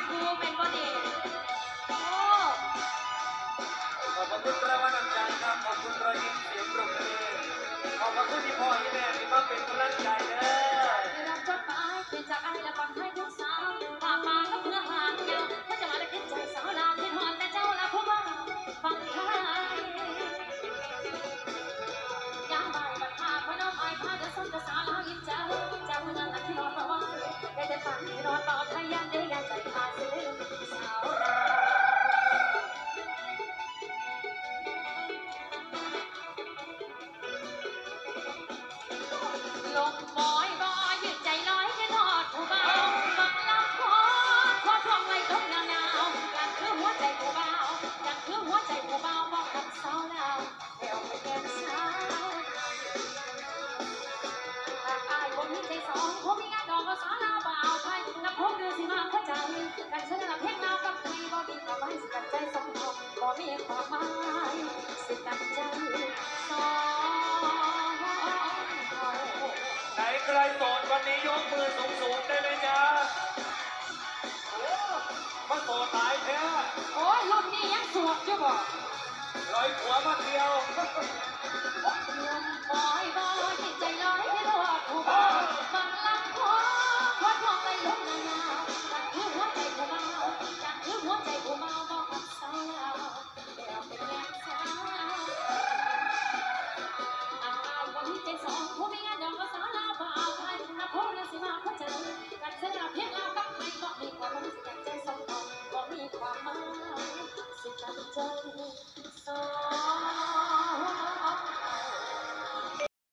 กูเป็นบอดี้โอ้ขอบคุณรางวัลน้ำใจครับขอบคุณรอยยิ้มเสียงปรบมือขอบคุณที่พ่อที่แม่ที่มาเป็นกำลังใจเด้อรับจดหมายเขียนจากไอ้และฟังให้ทุกสาวผ่ามาก็เพื่อหางเดียวถ้าจะมาได้คิดใจสาวลาวคิดหอนแต่เจ้าละพวกเราฟังไทยยามบ่ายบัดพาพน้องไอ้พาจะส้มจะสาวลาวยิ้มเจ้าเจ้าเมื่อนั้นที่นอนมาว่าได้แต่ฝันที่นอนปลอดภัยยันได้ยันใจพาเสื่อสาวลาวลงบอยบอยยืดใจน้อยจะทอดผู้เบาบังลำคอทองไว้ตกหนาวนั่นคือหัวใจผู้เบานั่นคือหัวใจผู้เบาบอกกับสาวลาวเดี๋ยวไปแก้มสาวหากอายผมมีใจสองผมมีงานดอกก็สาวลาวเบาไทยนับพบดูสิมาเข้าใจกันฉันละเพลงลาวกับไทยบ่มีความหมายสิกันใจสองคนบ่มีความหมายสิกันใจสองไหนใครโสดวันนี้ยกมือสูงๆได้เลยจ้าโอ้มาโสดหลายแท้โอ้ยรุ่นนี้ยังสวดอยู่บ่ร้อยหัวมาเดียวบอยบอยที่ใจ